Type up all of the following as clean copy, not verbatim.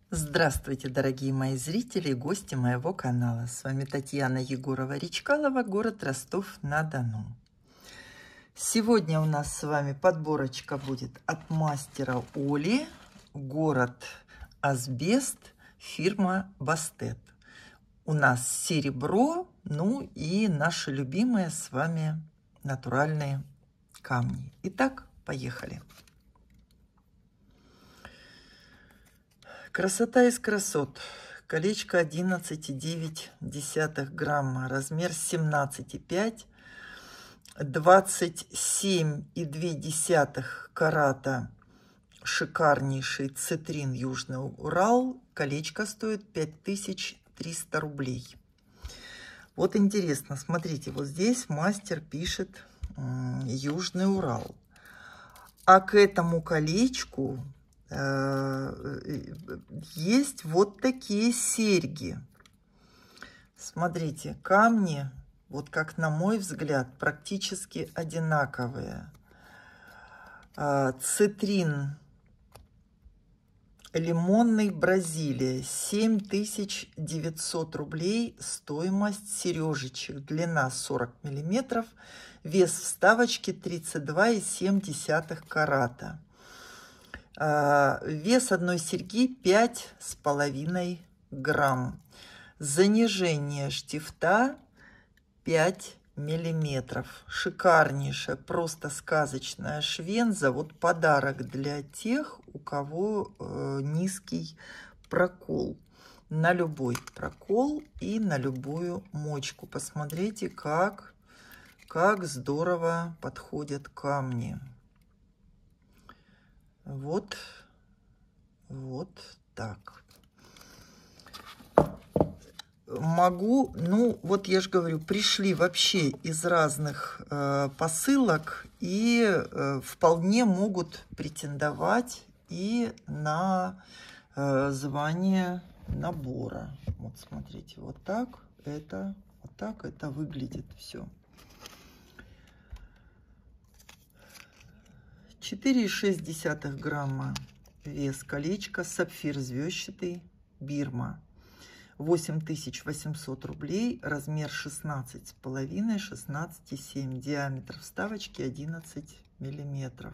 Здравствуйте, дорогие мои зрители и гости моего канала. С вами Татьяна Егорова-Речкалова, город Ростов-на-Дону. Сегодня у нас с вами подборочка будет от мастера Оли, город Асбест, фирма Бастет. У нас серебро, ну и наши любимые с вами натуральные камни. Итак, поехали. Красота из красот. Колечко 11,9 грамма, размер 17,5, 27,2 карата, шикарнейший цитрин Южный Урал. Колечко стоит 5300 рублей. Вот интересно, смотрите, вот здесь мастер пишет Южный Урал. А к этому колечку есть вот такие серьги. Смотрите, камни, вот как на мой взгляд, практически одинаковые. Цитрин лимонный, Бразилия, 7900 рублей стоимость сережечек. Длина 40 миллиметров, вес вставочки 32,7 карата. Вес одной серьги 5,5 грамм. Занижение штифта 5 миллиметров. Шикарнейшая, просто сказочная швенза. Вот подарок для тех, у кого низкий прокол. На любой прокол и на любую мочку. Посмотрите, как здорово подходят камни. Вот так. Могу, ну вот я же говорю, пришли вообще из разных посылок и вполне могут претендовать и на звание набора. Вот смотрите, вот так это выглядит все. 4,6 грамма вес колечко, сапфир звездчатый, Бирма. 8800 рублей, размер 16,5, 16,7, диаметр вставочки 11 миллиметров.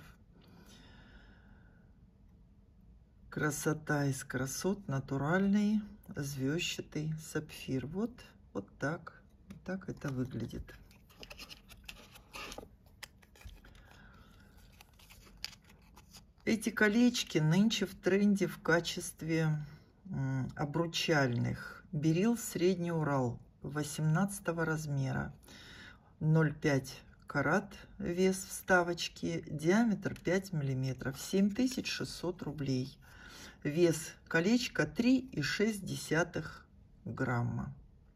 Красота из красот, натуральный звездчатый сапфир. Вот так это выглядит. Эти колечки нынче в тренде в качестве обручальных. Берил Средний Урал 18 размера, 0,5 карат вес вставочки, диаметр 5 миллиметров, 7600 рублей. Вес колечка 3,6 грамма.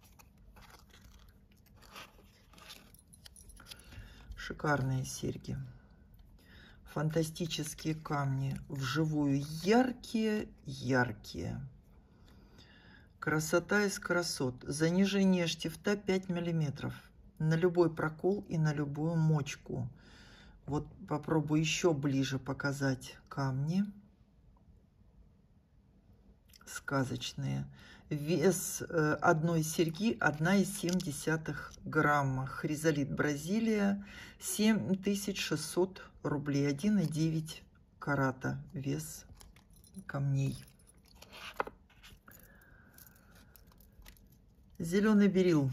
Шикарные серьги. Фантастические камни, вживую яркие. Красота из красот. Занижение штифта 5 миллиметров. На любой прокол и на любую мочку. Вот попробую еще ближе показать камни. Сказочные. Вес одной серьги 1,7 грамма. Хризолит Бразилия, 7600 рублей. 1,9 карата вес камней. Зеленый берил.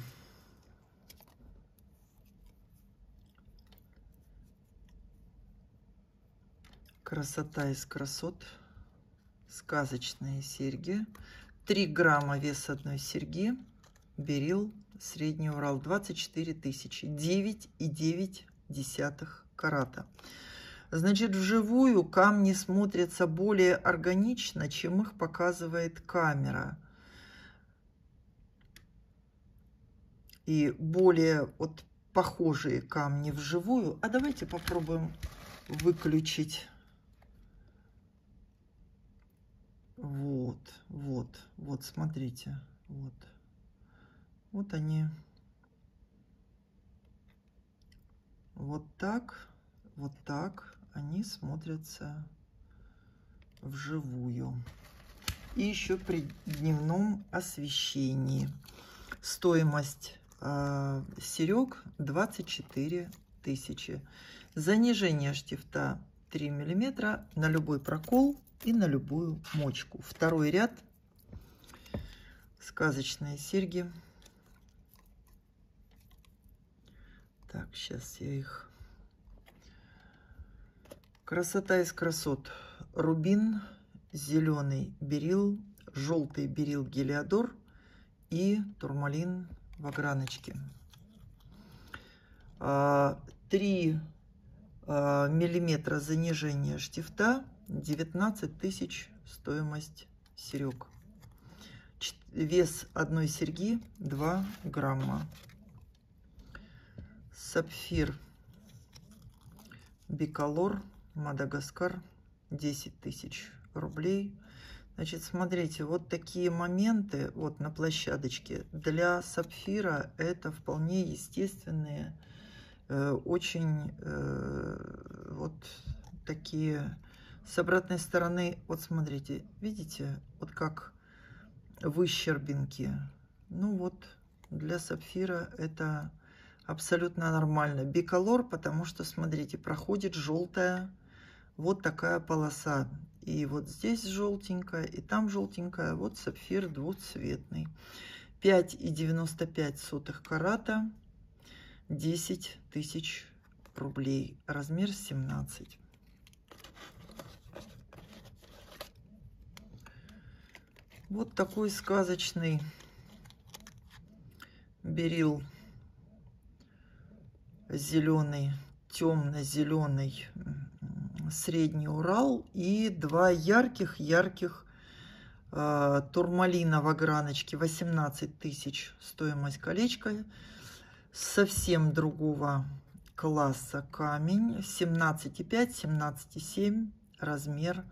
Красота из красот. Сказочные серьги. 3 грамма вес одной серьги. Берил Средний Урал, 24 тысячи. 9,9 карата. Значит, вживую камни смотрятся более органично, чем их показывает камера. И более вот похожие камни вживую. А давайте попробуем выключить. Вот, смотрите, вот они, вот так они смотрятся вживую. и еще при дневном освещении. Стоимость серег 24 тысячи. Занижение штифта 3 мм на любой прокол и на любую мочку. Второй ряд. Сказочные серьги. Так, сейчас я их... Красота из красот. Рубин, зеленый берил, желтый берил Гелиодор и турмалин в ограночке. 3 миллиметра занижения штифта, 19 тысяч стоимость серег. Вес одной серьги 2 грамма. Сапфир Биколор Мадагаскар 10 тысяч рублей. Значит, смотрите, вот такие моменты вот на площадочке для сапфира это вполне естественные, очень вот такие. С обратной стороны, вот смотрите, видите, вот как выщербинки. Ну вот для сапфира это абсолютно нормально. Биколор, потому что, смотрите, проходит желтая вот такая полоса. И вот здесь желтенькая, и там желтенькая. Вот сапфир двуцветный. 5,95 карата. 10 тысяч рублей. Размер 17. Вот такой сказочный берил. Зеленый, темно-зеленый, средний Урал и 2 ярких турмалина в ограночке. 18 тысяч стоимость колечка. Совсем другого класса камень. 17,5, 17,7 размер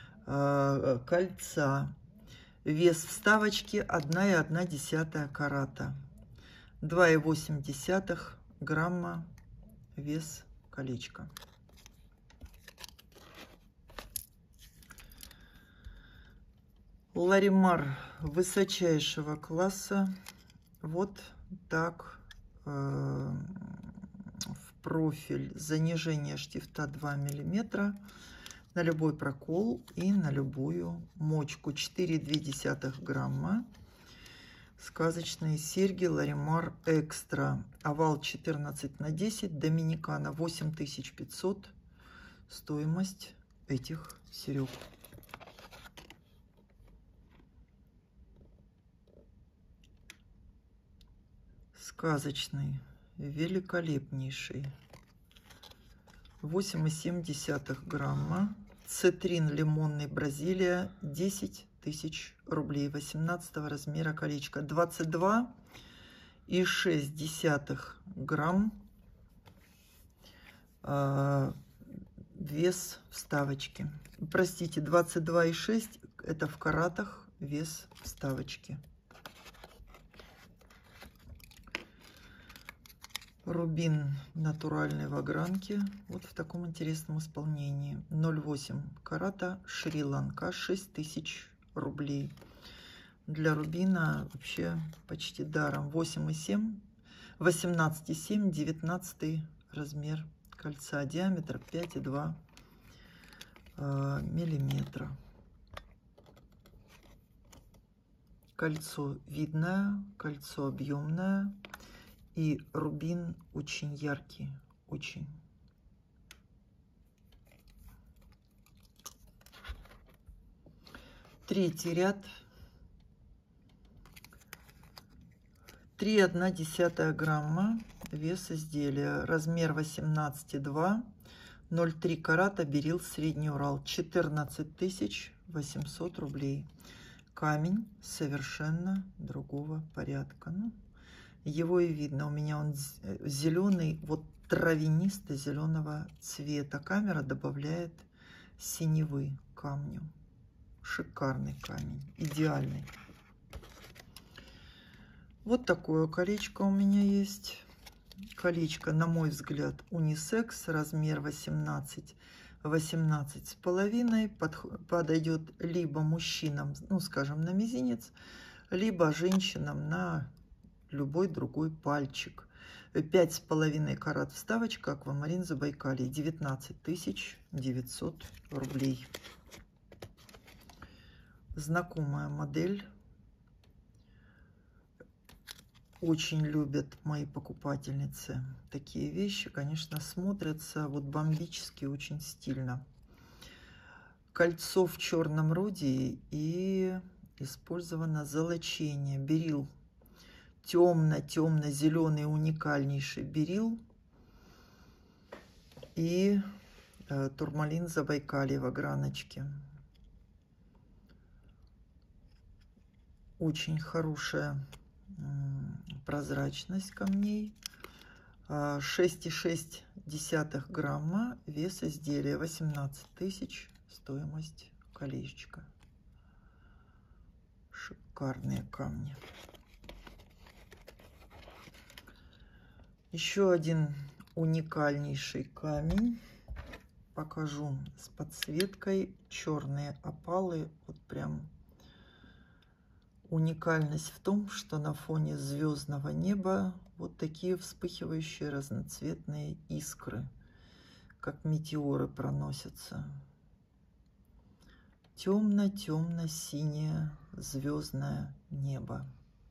кольца. Вес вставочки 1,1 карата. 2,8 грамма вес колечка. Ларимар высочайшего класса. Вот так в профиль. Занижение штифта 2 мм на любой прокол и на любую мочку. 4,2 грамма. Сказочные серьги Ларимар Экстра. Овал 14×10. Доминикана 8500. Стоимость этих серег. Сказочный, великолепнейший. 8,7 грамма. Цитрин лимонный Бразилия. 10 тысяч рублей. 18 размера колечко. 22,6 грамм. Вес вставочки. Простите, 22,6 это в каратах вес вставочки. Рубин натуральный в огранке. Вот в таком интересном исполнении. 0,8 карата. Шри-Ланка. 6000 рублей. Для рубина вообще почти даром. 8,7. 18,7. 19 размер кольца. Диаметр 5,2 миллиметра. Кольцо видное. Кольцо объемное. И рубин очень яркий, очень. Третий ряд. 3,1 грамма вес изделия. Размер 18,2. 0,3 карата. Берил Средний Урал. 14 800 рублей. Камень совершенно другого порядка. Ну, его и видно. У меня он зеленый, вот травянисто-зеленого цвета. Камера добавляет синевы камню. Шикарный камень, идеальный. Вот такое колечко у меня есть. Колечко, на мой взгляд, унисекс, размер 18. 18,5. Подойдет либо мужчинам, ну, скажем, на мизинец, либо женщинам на любой другой пальчик. 5,5 карат вставочка, аквамарин Забайкалье, 19 900 рублей. Знакомая модель. Очень любят мои покупательницы такие вещи. Конечно, смотрятся вот бомбически, очень стильно. Кольцо в черном родии и использовано золочение. Берил. Темно-темно-зеленый уникальнейший берил. И турмалин Забайкалье в ограночке. Очень хорошая прозрачность камней. 6,6 грамма, вес изделия 18 тысяч, стоимость колечка. Шикарные камни. Еще один уникальнейший камень. Покажу с подсветкой. Черные опалы. Вот прям уникальность в том, что на фоне звездного неба вот такие вспыхивающие разноцветные искры, как метеоры, проносятся. Темно-темно-синее звездное небо.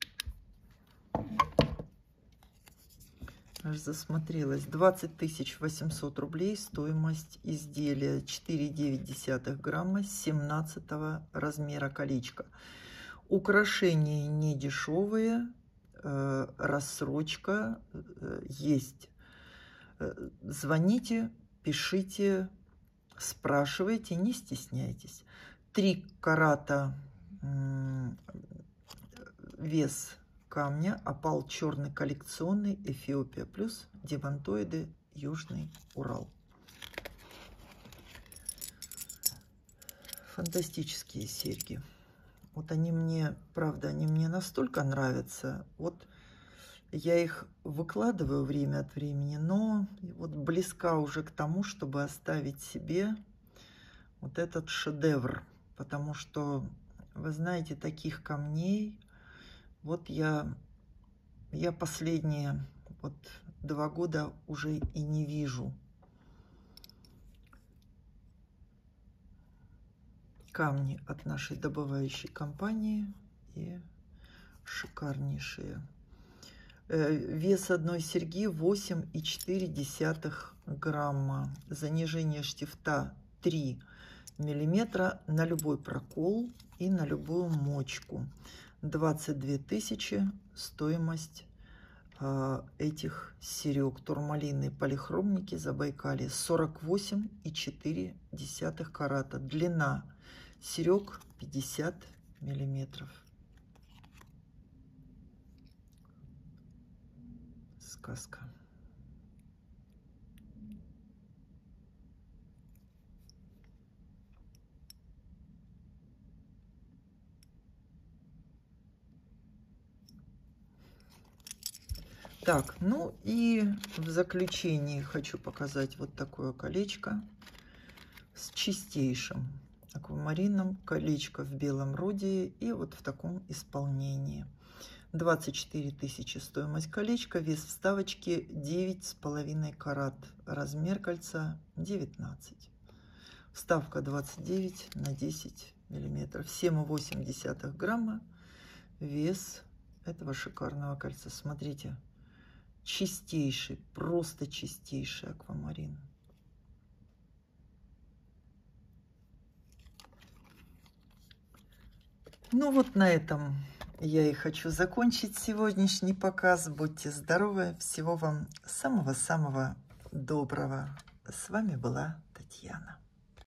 Аж засмотрелась. 20 800 рублей стоимость изделия. 4,9 грамма, 17 размера колечко. Украшения не дешевые, рассрочка есть. Звоните, пишите, спрашивайте, не стесняйтесь. 3 карата вес камня, опал черный коллекционный, Эфиопия плюс, дивантоиды, Южный Урал. Фантастические серьги. Вот они мне, правда, они мне настолько нравятся. Вот я их выкладываю время от времени, но вот близка уже к тому, чтобы оставить себе вот этот шедевр. Потому что, вы знаете, таких камней, вот я последние вот 2 года уже и не вижу. Камни от нашей добывающей компании и шикарнейшие. Вес одной серьги 8,4 грамма. Занижение штифта 3 миллиметра на любой прокол и на любую мочку. 22 тысячи стоимость этих серег. Турмалины полихромники Забайкалье. 48,4 карата. Длина серег 50 миллиметров. Сказка. Так, ну и в заключении хочу показать вот такое колечко с чистейшим аквамарином. Колечко в белом родии и вот в таком исполнении. 24 тысячи стоимость колечка, вес вставочки 9,5 карат, размер кольца 19, вставка 29 на 10 миллиметров, 7,8 грамма, вес этого шикарного кольца. Смотрите, чистейший, просто чистейший аквамарин. Ну вот на этом я и хочу закончить сегодняшний показ. Будьте здоровы, всего вам самого-самого доброго. С вами была Татьяна.